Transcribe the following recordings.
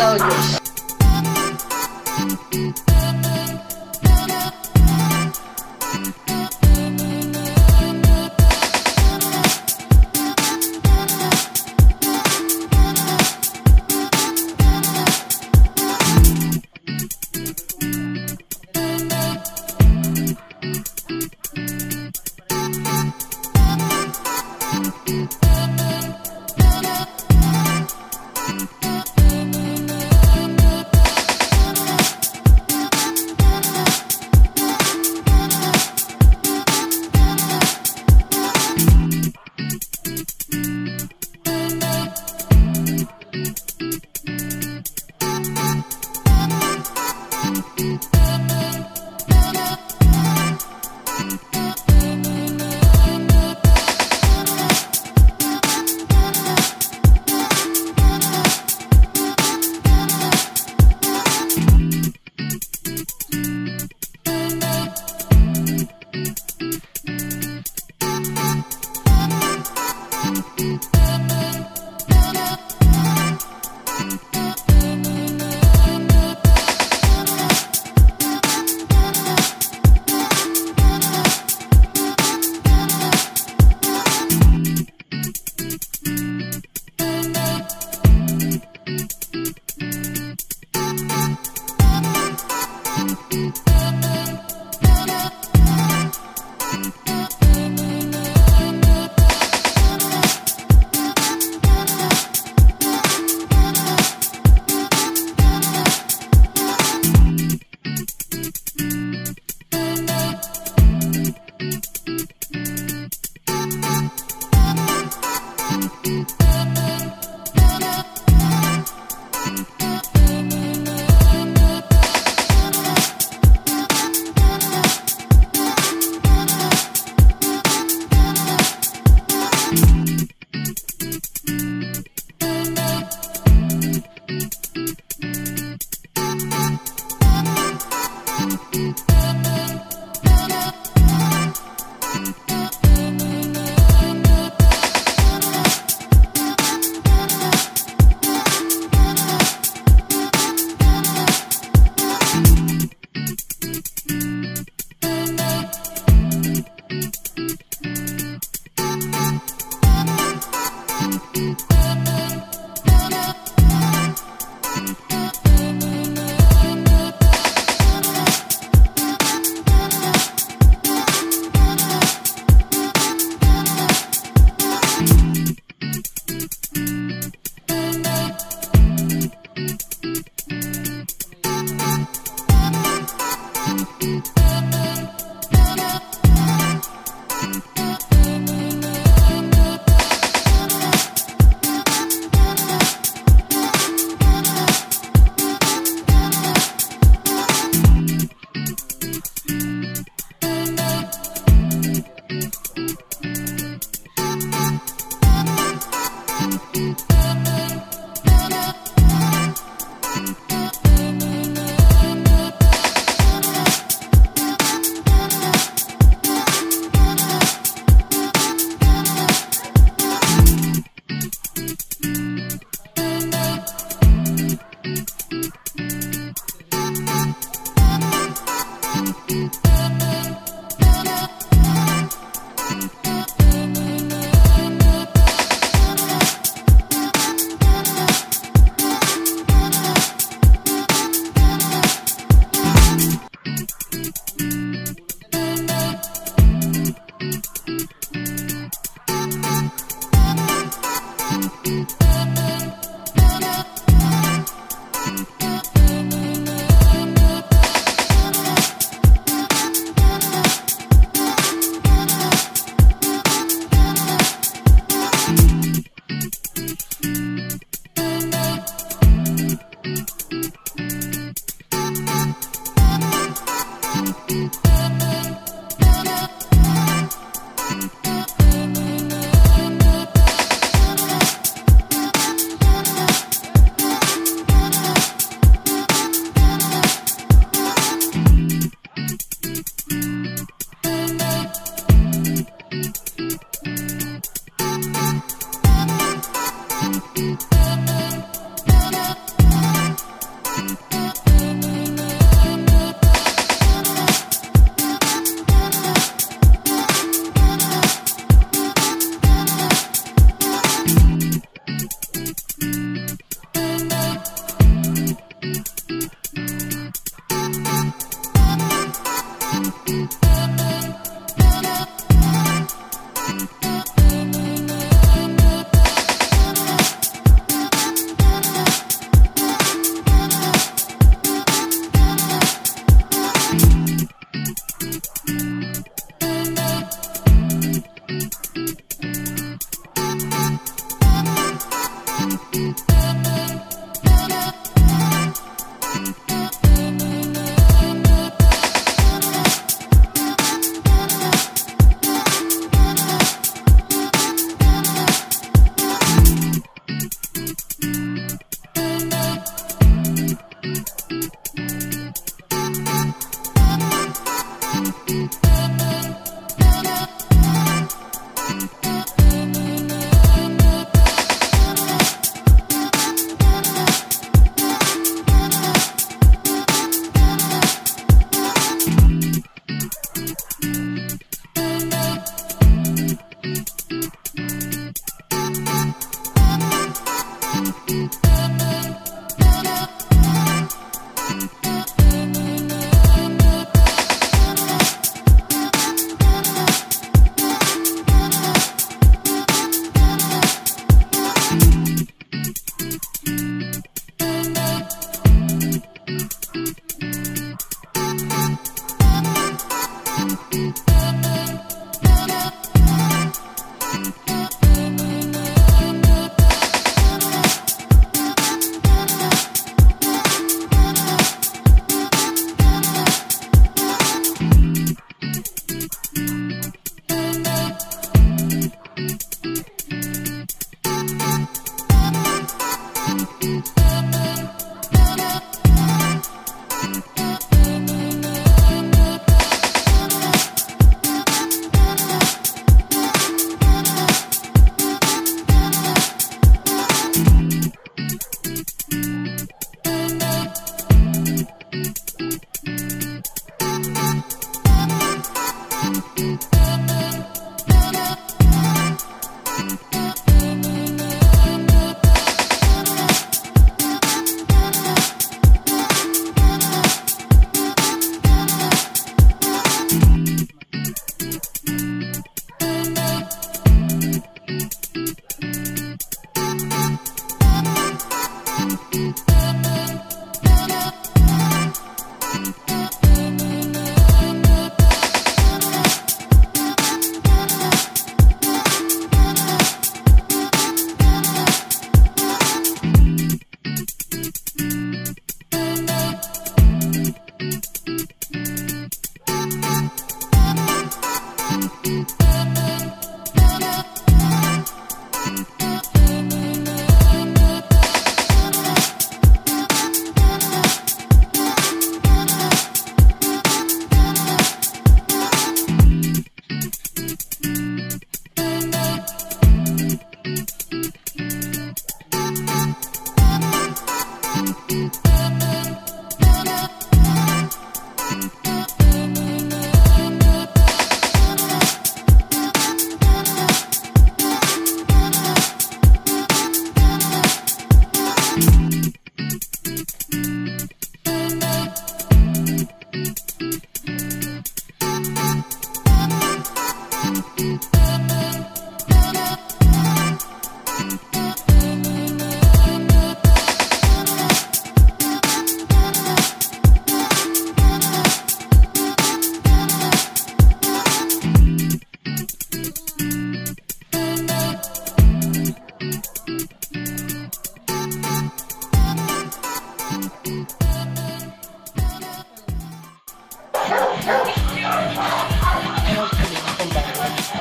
soldiers.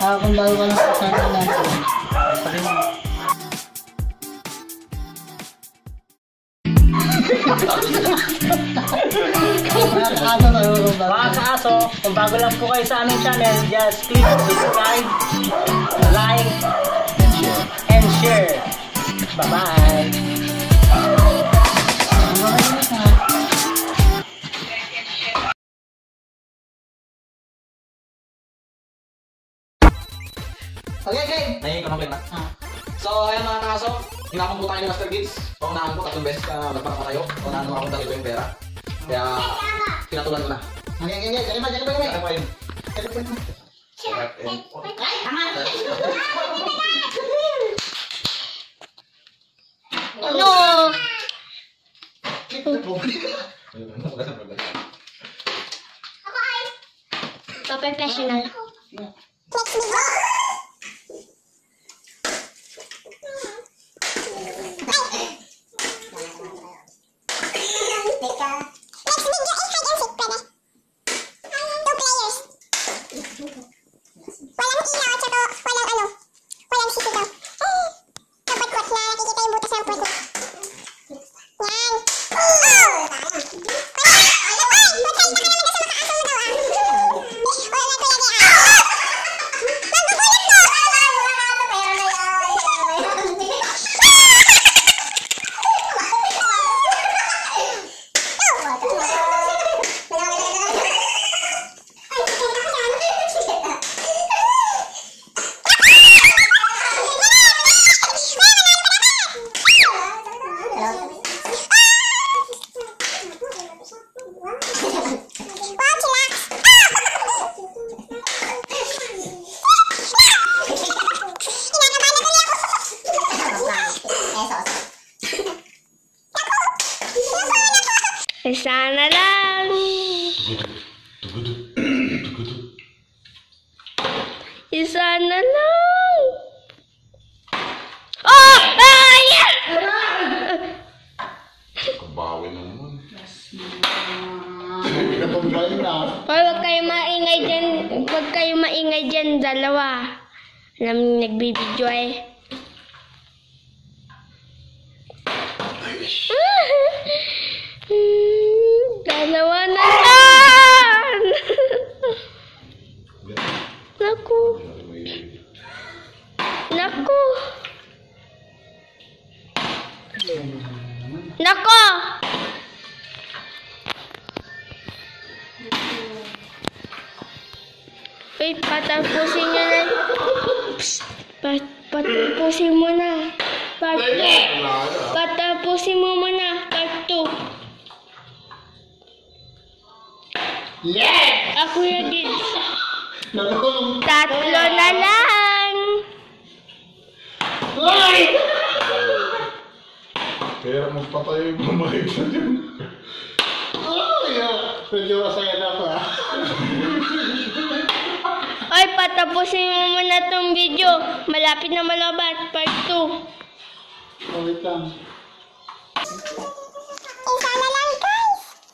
kung bago ka lang sa channel natin. Mga kaaso, kung bago lang po kayo sa aming channel, just click subscribe, like, and share. Bye-bye! Okay. Nahihing ka na. So, ayan mga kaso, hinakon po tayo ni Master Gids. Paunahan po, 3 beses ka nagparaka tayo. Paunahan mo akong dito yung pera. Kaya, pinatulan ko na. Okay. Ganyan pa yun. No! Professional. Sana lang. Isa na lang. Oh! Ayan! Kabawi naman. Hoy, huwag kayo maingay dyan. Huwag kayo maingay dyan, dalawa. Alam niyo, nagbibidyo eh. Dalawa na lang! Naku! Naku! Nako! Wait, patapusin nyo na. Psst, patapusin mo na. Patapusin mo muna. Part 2. Yeah! Ako yung din. Tatlo na lang. Kaya magpatayo yung mamahit sa dyan. Medyo masaya na ako ah. Ay, patapusin mo muna tong video. Malapit na malabas. Part 2. Wait lang. Isa na lang, guys.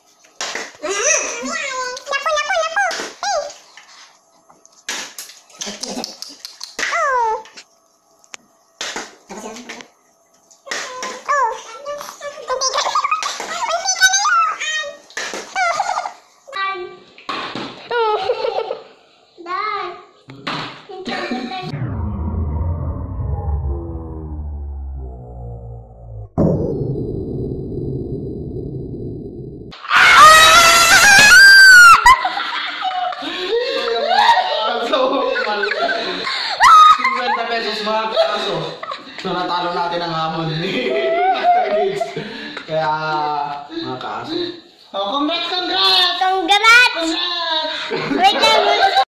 Mga kaso, so natalo natin ang hamon ni Master Gids. Kaya, mga kaso. Oh, congrats! Congrats! Wait lang.